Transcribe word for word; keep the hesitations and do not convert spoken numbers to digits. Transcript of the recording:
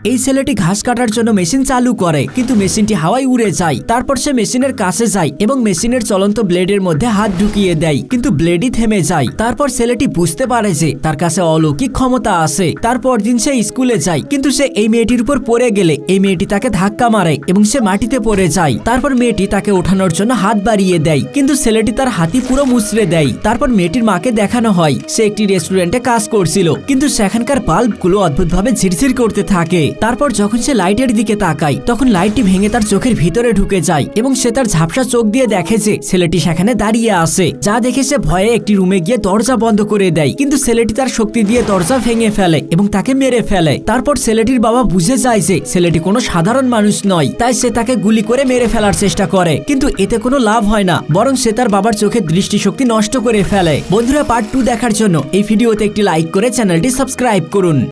এই ছেলেটি ঘাস কাটার জন্য মেশিন চালু করে, কিন্তু মেশিনটি হাওয়ায় উড়ে যায়। তারপর সে মেশিনের কাছে যায় এবং মেশিনের চলন্ত ব্লেডের মধ্যে হাত ঢুকিয়ে দেয়, কিন্তু ব্লেডই থেমে যায়। তারপর ছেলেটি বুঝতে পারে যে তার কাছে অলৌকিক ক্ষমতা আছে। তারপর দিন সে স্কুলে যায়, কিন্তু সে এই মেয়েটির উপর পড়ে গেলে এই মেয়েটি তাকে ধাক্কা মারে এবং সে মাটিতে পড়ে যায়। তারপর মেয়েটি তাকে ওঠানোর জন্য হাত বাড়িয়ে দেয়, কিন্তু ছেলেটি তার হাতি পুরো মুচড়ে দেয়। তারপর মেয়েটির মাকে দেখানো হয় সে একটি রেস্টুরেন্টে কাজ করছিল, কিন্তু সেখানকার বাল্বগুলো অদ্ভুতভাবে ঝিরঝির করতে থাকে। তারপর যখন সে লাইটের দিকে তাকায় তখন লাইটটি ভেঙে তার চোখের ভিতরে ঢুকে যায় এবং সে তার ঝাপসা চোখ দিয়ে দেখে যে ছেলেটি সেখানে দাঁড়িয়ে আছে। যা দেখে সে ভয়ে একটি রুমে গিয়ে দরজা বন্ধ করে দেয়, কিন্তু ছেলেটি তার শক্তি দিয়ে দরজা ভেঙে ফেলে এবং তাকে মেরে ফেলে। তারপর ছেলেটির বাবা বুঝে যায় যে ছেলেটি কোনো সাধারণ মানুষ নয়, তাই সে তাকে গুলি করে মেরে ফেলার চেষ্টা করে, কিন্তু এতে কোনো লাভ হয় না, বরং সে তার বাবার চোখের দৃষ্টিশক্তি নষ্ট করে ফেলে। বন্ধুরা, পার্ট টু দেখার জন্য এই ভিডিওতে একটি লাইক করে চ্যানেলটি সাবস্ক্রাইব করুন।